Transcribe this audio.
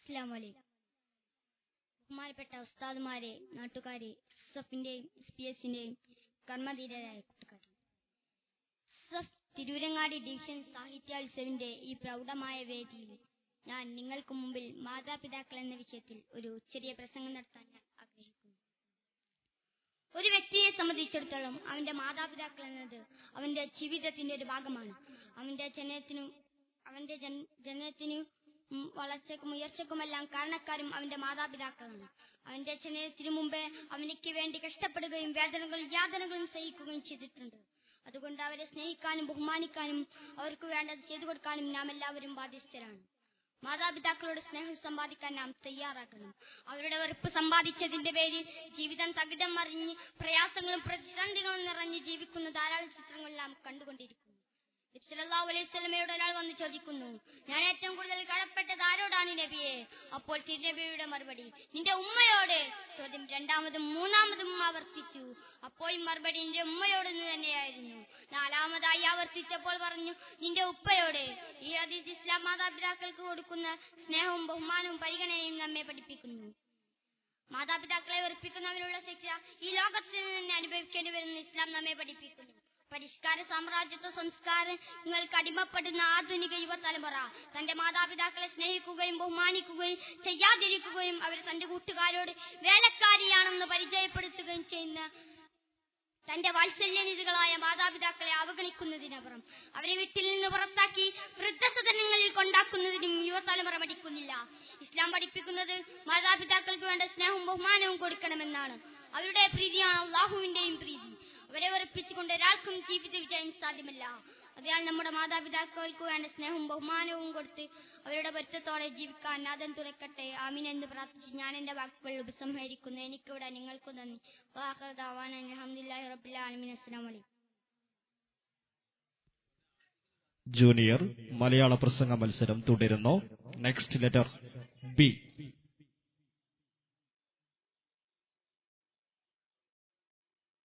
അസ്സലാമു അലൈക്കും. ബഹുമാനപ്പെട്ട ഉസ്താദുമാരെ, നാട്ടുകാരെ, സഫിന്റെയും SPS-ന്റെയും കർമ്മധീരരായ കൂട്ടുകാരെ, സഫ് തിരൂരങ്ങാടി ഡിവിഷൻ സാഹിത്യോത്സവിന്റെ ഈ പ്രൗഢമായ വേദിയിൽ ഞാൻ നിങ്ങൾക്ക് മുമ്പിൽ മാതാപിതാക്കൾ എന്ന വിഷയത്തിൽ ഒരു ചെറിയ പ്രസംഗം നടത്താൻ ഞാൻ ആഗ്രഹിക്കുന്നു. ഒരു വ്യക്തിയെ സംബന്ധിച്ചിടത്തോളം അവന്റെ മാതാപിതാക്കൾ എന്നത് അവന്റെ ജീവിതത്തിന്റെ ഒരു ഭാഗമാണ്. അവന്റെ ജനനത്തിനും വളർച്ചയ്ക്കും ഉയർച്ചയ്ക്കുമെല്ലാം കാരണക്കാരും അവന്റെ മാതാപിതാക്കളാണ്. അവന്റെ ജനനത്തിനു മുമ്പേ അവനിക്ക് വേണ്ടി കഷ്ടപ്പെടുകയും വേദനകളും യാതനകളും സഹിക്കുകയും ചെയ്തിട്ടുണ്ട്. അതുകൊണ്ട് അവരെ സ്നേഹിക്കാനും ബഹുമാനിക്കാനും അവർക്ക് വേണ്ടത് ചെയ്തു കൊടുക്കാനും നാം എല്ലാവരും ബാധ്യസ്ഥരാണ്. മാതാപിതാക്കളോട് സ്നേഹം സമ്പാദിക്കാൻ നാം തയ്യാറാക്കണം. അവരുടെ വെറുപ്പ് സമ്പാദിച്ചതിന്റെ പേരിൽ ജീവിതം തകിടം മറിഞ്ഞ് പ്രയാസങ്ങളും പ്രതിസന്ധികളും നിറഞ്ഞ് ജീവിക്കുന്ന ധാരാളം ചിത്രങ്ങൾ നാം കണ്ടുകൊണ്ടിരിക്കുന്നു. നബി സല്ലല്ലാഹു അലൈഹി വസല്ലമയോട് ഒരാൾ വന്ന് ചോദിക്കുന്നു, ഞാൻ ഏറ്റവും കൂടുതൽ കടപ്പെട്ടത് ആരോടാണ് നബിയെ? അപ്പോൾ തിരുനബിയുടെ മറുപടി, നിന്റെ ഉമ്മയോട്. ചോദ്യം രണ്ടാമതും മൂന്നാമതും ആവർത്തിച്ചു. അപ്പോഴും മറുപടി നിന്റെ ഉമ്മയോടെന്ന് തന്നെയായിരുന്നു. നാലാമതായി ആവർത്തിച്ചപ്പോൾ പറഞ്ഞു, നിന്റെ ഉപ്പയോട്. ഈ ഹദീസ് ഇസ്ലാം മാതാപിതാക്കൾക്ക് കൊടുക്കുന്ന സ്നേഹവും ബഹുമാനവും പരിഗണനയും നമ്മെ പഠിപ്പിക്കുന്നു. മാതാപിതാക്കളെ വെറുപ്പിക്കുന്നവനുള്ള ശിക്ഷ ഈ ലോകത്തിൽ നിന്ന് അനുഭവിക്കേണ്ടി വരുന്ന ഇസ്ലാം നമ്മെ പഠിപ്പിക്കുന്നു. പരിഷ്കാര സാമ്രാജ്യത്വ സംസ്കാരങ്ങൾക്ക് അടിമപ്പെടുന്ന ആധുനിക യുവതലമുറ തന്റെ മാതാപിതാക്കളെ സ്നേഹിക്കുകയും ബഹുമാനിക്കുകയും ചെയ്യാതിരിക്കുകയും അവരെ തന്റെ കൂട്ടുകാരോട് വേലക്കാരിയാണെന്ന് പരിചയപ്പെടുത്തുകയും ചെയ്യുന്ന തന്റെ വാത്സല്യനിധികളായ മാതാപിതാക്കളെ അവഗണിക്കുന്നതിനപ്പുറം അവരെ വീട്ടിൽ നിന്ന് പുറത്താക്കി വൃദ്ധസദനങ്ങളിൽ കൊണ്ടാക്കുന്നതിനും യുവതലമുറ പഠിക്കുന്നില്ല. ഇസ്ലാം പഠിപ്പിക്കുന്നത് മാതാപിതാക്കൾക്ക് വേണ്ട സ്നേഹവും ബഹുമാനവും കൊടുക്കണമെന്നാണ്. അവരുടെ പ്രീതിയാണ് അള്ളാഹുവിന്റെയും പ്രീതി. അവരെ വെറുപ്പിച്ചുകൊണ്ട് ഒരാൾക്കും ജീവിത വിജയം സാധ്യമല്ല. അതിനാൽ നമ്മുടെ മാതാപിതാക്കൾക്ക് വേണ്ട സ്നേഹവും ബഹുമാനവും കൊടുത്ത് അവരുടെ പൊരുത്തത്തോടെ ജീവിക്കാൻ നാഥൻ തുറക്കട്ടെ. ആമീൻ എന്ന് പ്രാർത്ഥിച്ച് ഞാൻ എന്റെ വാക്കുകൾ ഉപസംഹരിക്കുന്നു. എനിക്കിവിടെ നിങ്ങൾക്ക് നന്ദി. അൽഹംദുലില്ലാഹി റബ്ബിൽ ആലമീൻ. അസ്സലാമു അലൈക്കും. ജൂനിയർ മലയാള പ്രസംഗ മത്സരം തുടരുന്നു. Next letter B.